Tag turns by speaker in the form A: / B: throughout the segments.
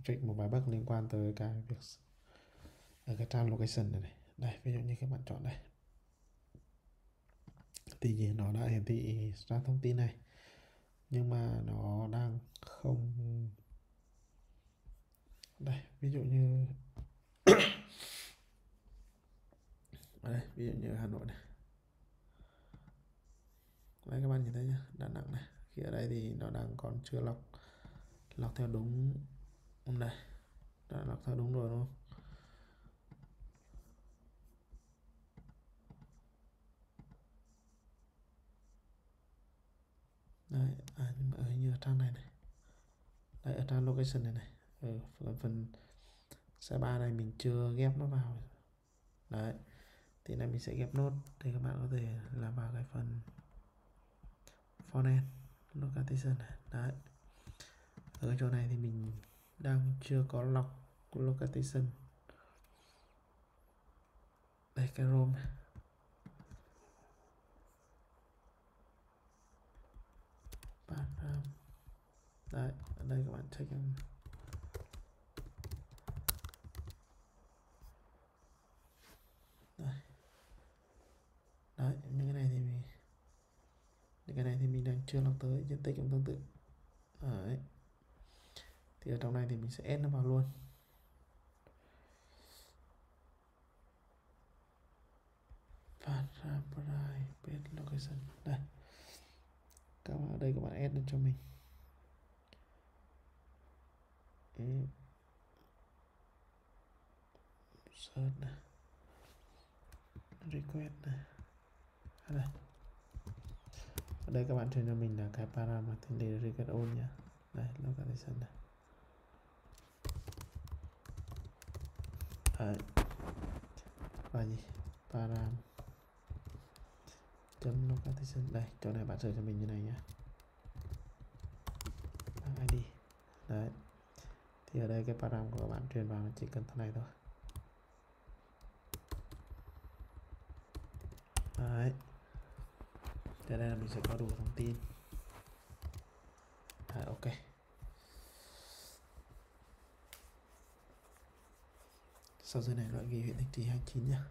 A: check một vài bước liên quan tới cái việc ở cái trang location này, đây ví dụ như các bạn chọn đây thì nó đã hiển thị ra thông tin này nhưng mà nó đang không. Đây ví dụ như ở đây ví dụ như Hà Nội này, đấy các bạn nhìn thấy nhá, Đà Nẵng này, khi ở đây thì nó đang còn chưa lọc theo đúng. Đây đã lọc theo đúng rồi đúng không? Đấy, nhưng mà ở như ở trang này này, đây ở trang location này này, ở phần xe ba này mình chưa ghép nó vào. Đấy thì này mình sẽ ghép nốt thì các bạn có thể làm vào cái phần frontend location này. Đấy ở chỗ này thì mình đang chưa có lọc location. Đây cái ROM này. Đấy ở đây các bạn check em. Đấy những cái này thì mình đang chưa lọc tới, diện tích cũng tương tự. Đấy thì ở trong này thì mình sẽ add nó vào luôn. Private location đây, các bạn ở đây các bạn add lên cho mình. Search này, request này, đây ở đây các bạn truyền cho mình là cái parameter để request all nhá. Đây location này. Đấy và gì param chấm location. Đây chỗ này bạn search cho mình như này nhá, ID. Đấy thì ở đây cái param của các bạn truyền vào chỉ cần thế này thôi. Đấy thế đây là mình sẽ có đủ thông tin. Đấy, ok. Sau dưới này loại ghi huyện thành trì 29 nhá.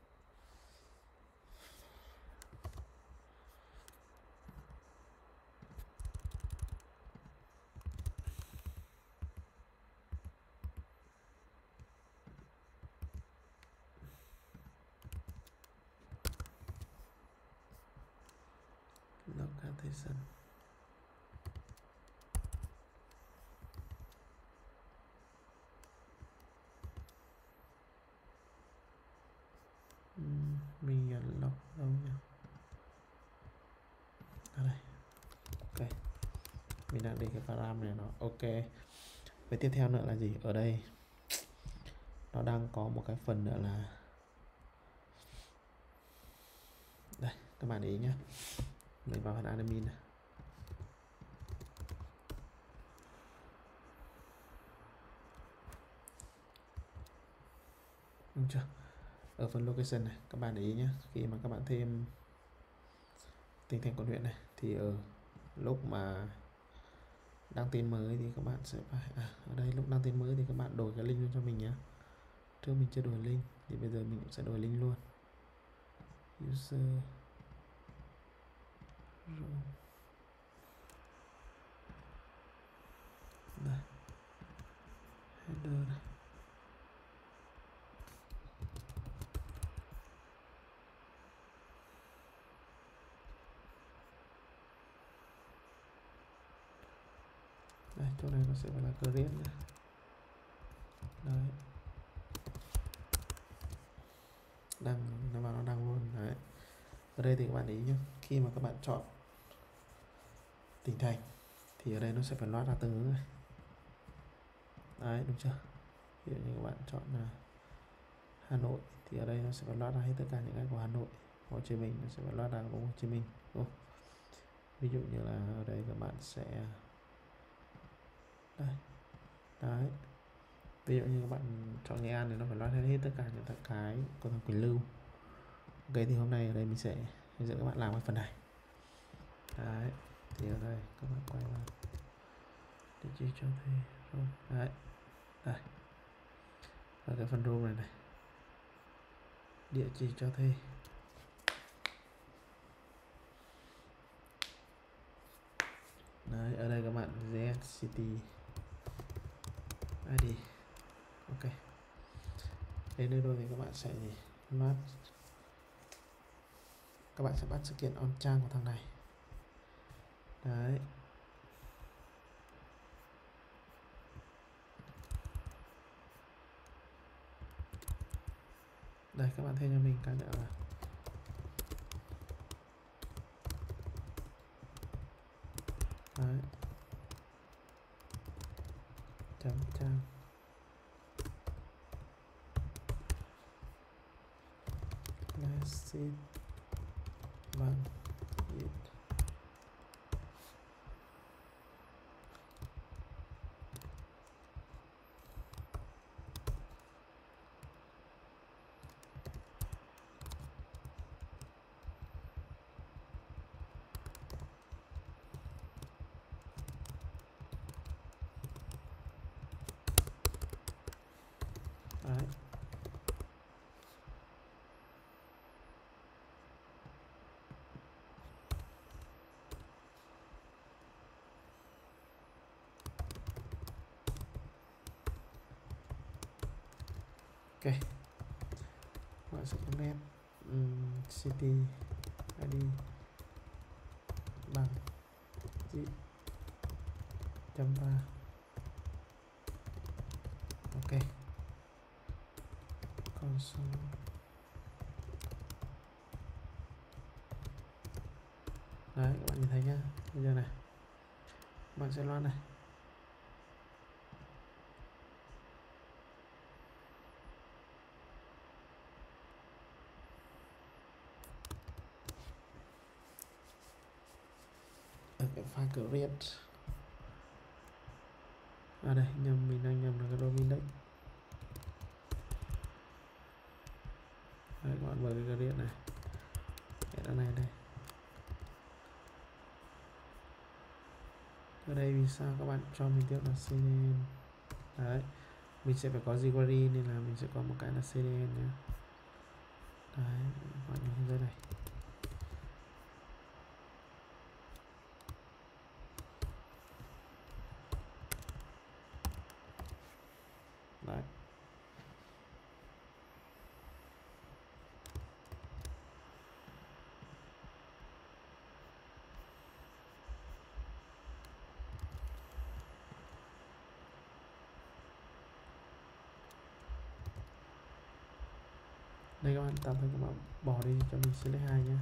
A: Location. Mình lọc đâu nhỉ? Ở đây. Ok. Mình đang để cái param này nó ok. Với tiếp theo nữa là gì? Ở đây nó đang có một cái phần nữa là đây, các bạn để ý nhé. Mình vào phần admin này. Đúng chưa? Ở phần location này các bạn để ý nhé, khi mà các bạn thêm tỉnh thành quận huyện này thì ở lúc mà đăng tin mới thì các bạn sẽ phải ở đây lúc đăng tin mới thì các bạn đổi cái link cho mình nhé. Trước mình chưa đổi link thì bây giờ mình cũng sẽ đổi link luôn. User đây, header này. Đây chỗ này nó sẽ phải là create này. Đấy nó đăng luôn. Đấy ở đây thì các bạn ý nhé, khi mà các bạn chọn tỉnh thành thì ở đây nó sẽ phải loát ra tương ứng này. Đấy đúng chưa? Ví dụ như các bạn chọn là Hà Nội thì ở đây nó sẽ phải loát ra hết tất cả những cái của Hà Nội. Hồ Chí Minh nó sẽ phải loát ra của Hồ Chí Minh, đúng không? Ví dụ như là ở đây các bạn sẽ đây. Đấy ví dụ như các bạn chọn Nghệ An thì nó phải loát hết tất cả những cái của thằng Quỳnh Lưu. Ok thì hôm nay ở đây mình sẽ hướng dẫn các bạn làm cái phần này. Đấy thì ở đây các bạn quay vào để chi cho thuê rồi. Đấy phần room này này, địa chỉ cho thuê. Đấy, ở đây các bạn ZS City ID. Ok, đến đây rồi thì các bạn sẽ gì load, các bạn sẽ bắt sự kiện on trang của thằng này. Đấy, đây các bạn thêm cho mình cái nữa là đấy, chấm trang message bằng it. Đấy. Ok, bạn sẽ connect city ID bằng zip chấm 3. Ok, console. Đấy, các bạn nhìn thấy nhá. Bây giờ này, bạn sẽ load này. Ở cái file create. À đây, mình đang nhầm là cái domain đấy. Đấy, các bạn mở cái create này. Cái này đây. Ở đây vì sao các bạn cho mình tiếp là cdn. Đấy, mình sẽ phải có jQuery nên là mình sẽ có một cái là cdn nhé. Đấy, các bạn nhìn dưới này. Đấy. Đây các bạn tạm thời các bạn bỏ đi cho mình select 2 nhé.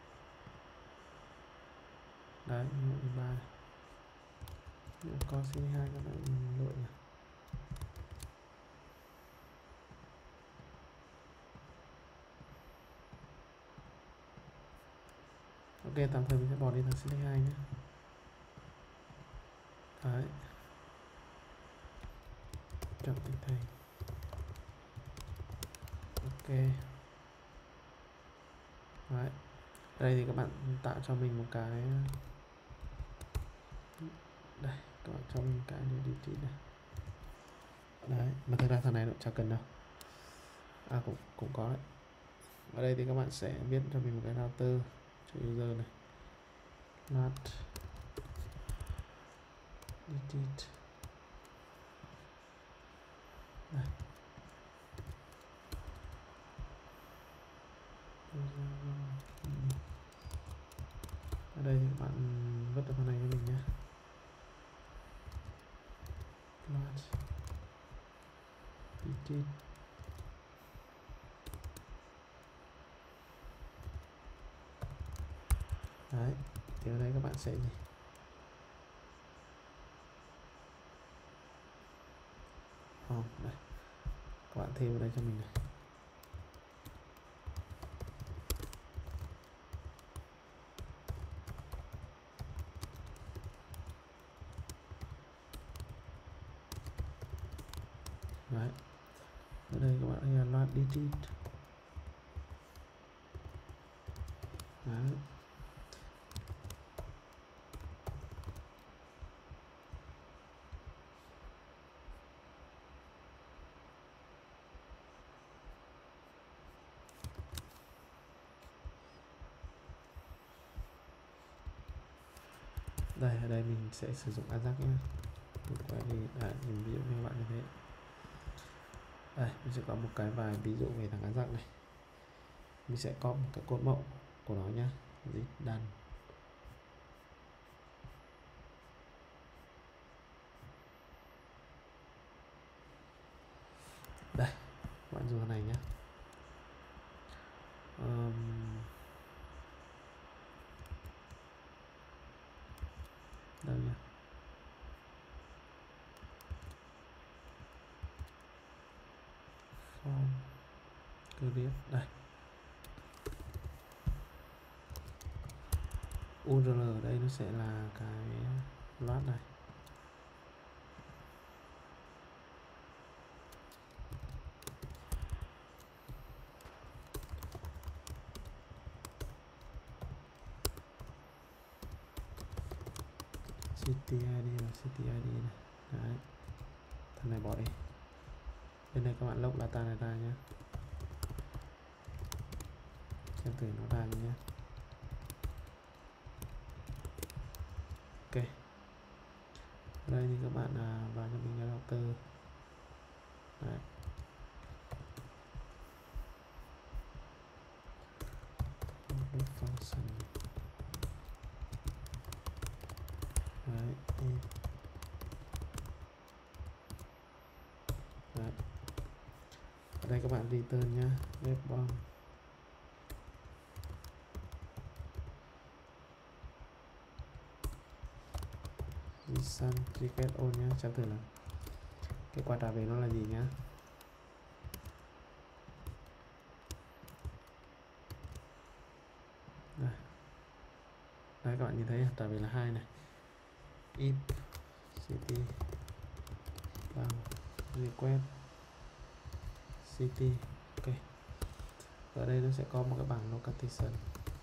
A: Đấy, 3 này. Có select 2 các bạn lội này. Ok, tạm thời mình sẽ bỏ đi thằng select 2 nhé. Đấy, chọn thành thành. Ok. Đấy, đây thì các bạn tạo cho mình một cái, đây các bạn cho mình cái identity này. Đấy, mà thực ra thằng này nó chẳng cần đâu. À, cũng có đấy. Ở đây thì các bạn sẽ viết cho mình một cái router cho user này. Not edit. Đây. Ở đây thì các bạn vứt vào phần này cho mình nhé. Not edit. Đấy, thì ở đây các bạn sẽ gì? Đây. Các bạn thêm vào đây cho mình này. Đấy. Ở đây các bạn là load edit. Đấy. Đây ở đây mình sẽ sử dụng Ajax nhé. Mình quay đi mình ví dụ như các bạn như thế. Đây mình sẽ có một cái vài ví dụ về thằng Ajax này. Mình sẽ có một cái cột mẫu của nó nhá. Gì đàn. Đây bạn dùng cái này nhé. Đâu nhá. Form create đây. URL ở đây nó sẽ là cái loát này. City ID là City ID này. Đấy. Thằng này bỏ đi. Bên đây các bạn log data này ra nhé. Xem thử nó ra nhé. Ok. Ở đây thì các bạn vào cho mình cái router. Đấy. Function. Đấy. Đấy. Ở đây các bạn return nhá. Web bomb. Resun request all nhá. Xem thử là kết quả trả về nó là gì nhá. Đây. Đấy các bạn nhìn thấy trả về là 2 này. If city bằng request city. Ok. Ở đây nó sẽ có một cái bảng location.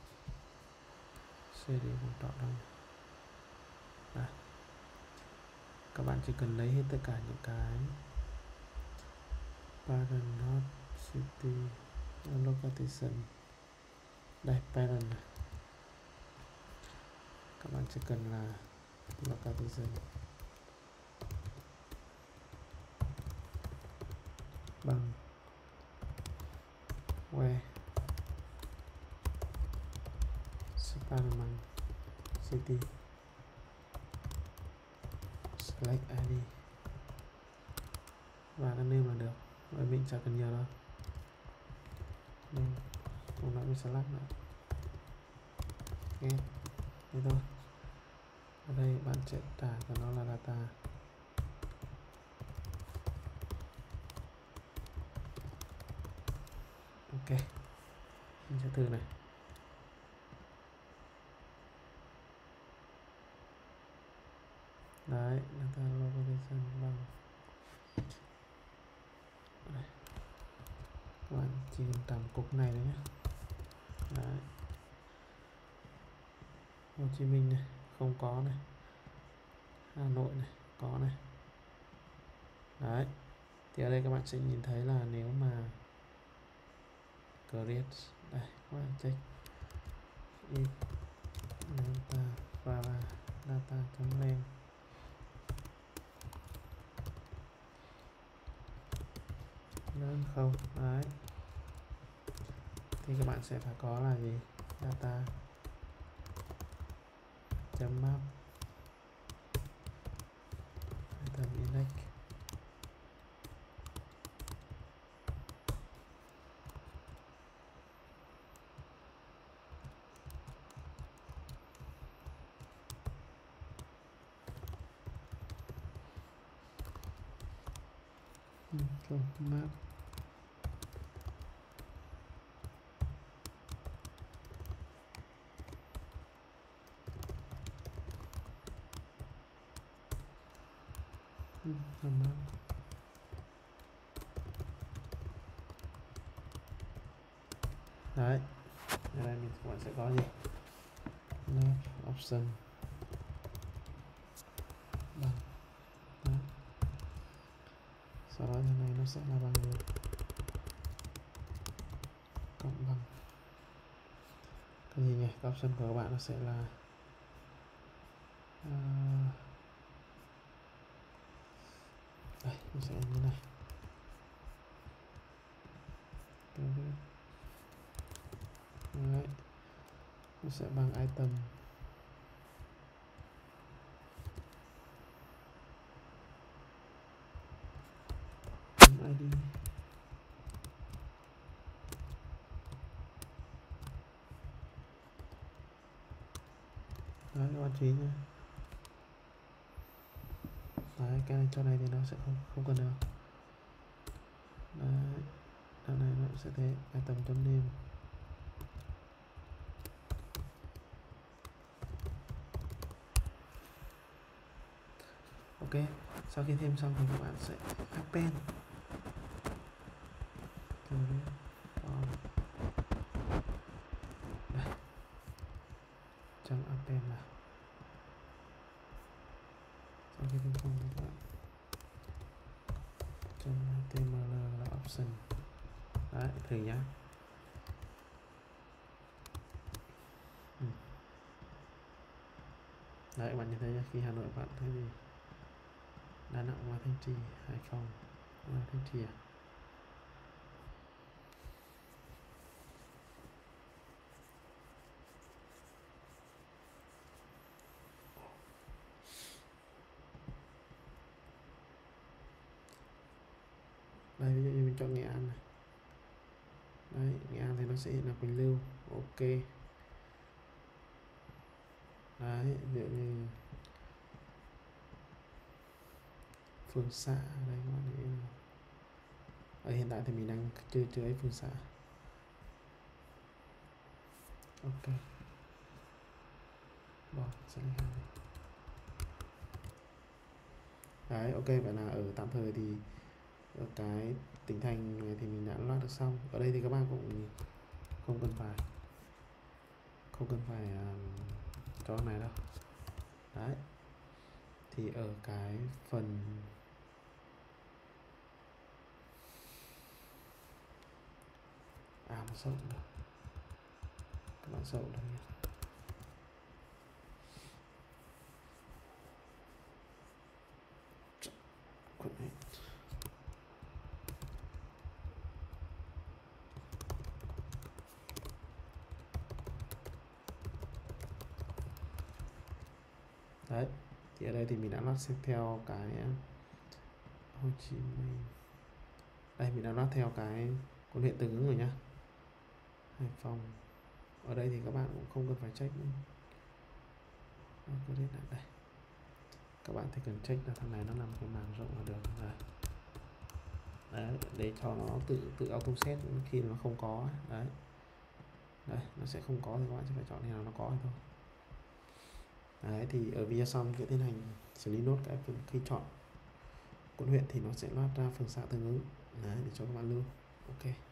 A: CD quan trọng đâu. Đây. Các bạn chỉ cần lấy hết tất cả những cái parent node city location. Đây parent này. Các bạn chỉ cần là location bằng where span bằng city select ID và cái name là được. Vậy mình chẳng cần nhiều đâu. Nên không nói mình select nữa. Nghe thế thôi. Ở đây bạn sẽ trả cho nó là data. Ok. Mình sẽ thử này. Đấy, data location bằng. Đây. Các bạn chỉ cần tầm cục này đấy nhé. Đấy. Hồ Chí Minh này, không có này. Hà Nội này, có này. Đấy. Thì ở đây các bạn sẽ nhìn thấy là nếu mà create đây, các bạn check if data và data.len lớn không. Đấy. Thì các bạn sẽ phải có là gì? Data map data index. Map đấy. Ở đây mình các bạn sẽ có gì? Left option bằng đó. Sau đó thế này nó sẽ là bằng cộng bằng cái gì nhỉ? Cái option của các bạn nó sẽ là nó sẽ như này. Đấy. Nó sẽ bằng item ID. Đấy các bạn chú ý nhé. Đấy, cái này cho này thì nó sẽ không cần đâu. Đấy, đoạn này nó sẽ thế item.name. Ok, sau khi thêm xong thì các bạn sẽ append. Đây, trong append là sau khi thêm xong thì các bạn trong HTML là option. Đấy, thử nhá. Đấy, các bạn nhìn thấy nhá, khi Hà Nội bạn thấy gì? Đà Nẵng và Thanh Trì, Hải Phòng và Thanh Trì à? Đây, ví dụ như mình chọn Nghệ An này. Đấy, Nghệ An thì nó sẽ hiện là Quỳnh Lưu. Ok. Đấy, ví dụ như Phương Xạ đây các bạn thấy. Ở hiện tại thì mình đang chưa ấy Phương Xạ. Ok. Bỏ sẽ lên hàng. Đấy, ok, vậy là ở tạm thời thì ở cái tỉnh thành này thì mình đã loát được xong. Ở đây thì các bạn cũng không cần phải cho này đâu. Đấy, thì ở cái phần nó sâu được. Các bạn sâu được nhé. Đấy, thì ở đây thì mình đã loát theo cái Hồ Chí Minh. Đây mình đã loát theo cái quận huyện tương ứng rồi nhá. Hải Phòng. Ở đây thì các bạn cũng không cần phải check nữa. Đây. Các bạn thì cần check là thằng này nó nằm cái màn rộng là được. Đây. Đấy, để cho nó tự auto set khi nó không có. Đấy. Đây, nó sẽ không có thì các bạn sẽ phải chọn thế nào nó có thôi. Đấy, thì ở video xong sẽ tiến hành xử lý nốt cái khi chọn quận huyện thì nó sẽ loát ra phường xã tương ứng. Đấy, để cho các bạn lưu. Ok.